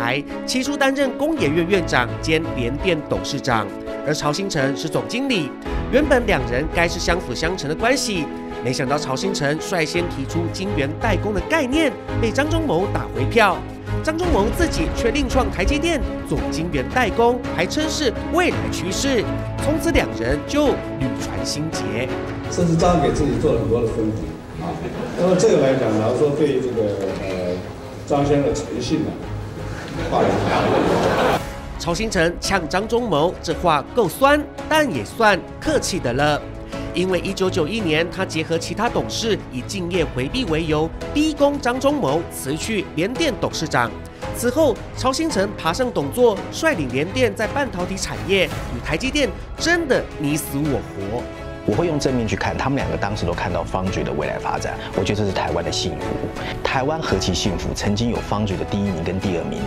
台，起初担任工研院院长兼联电董事长，而曹兴诚是总经理。原本两人该是相辅相成的关系，没想到曹兴诚率先提出晶圆代工的概念，被张忠谋打回票。张忠谋自己却另创台积电做晶圆代工，还称是未来趋势。从此两人就屡传心结， 甚至张给自己做了很多的分析啊。那么这个来讲，然后说对这个张先生的诚信呢，画了一个。 曹兴诚呛张忠谋，这话够酸，但也算客气的了。因为1991年，他结合其他董事以竞业回避为由，逼宫张忠谋辞去联电董事长。此后，曹兴诚爬上董座，率领联电在半导体产业与台积电真的你死我活。 我会用正面去看，他们两个当时都看到Foundry的未来发展，我觉得这是台湾的幸福。台湾何其幸福，曾经有Foundry的第1名跟第2名。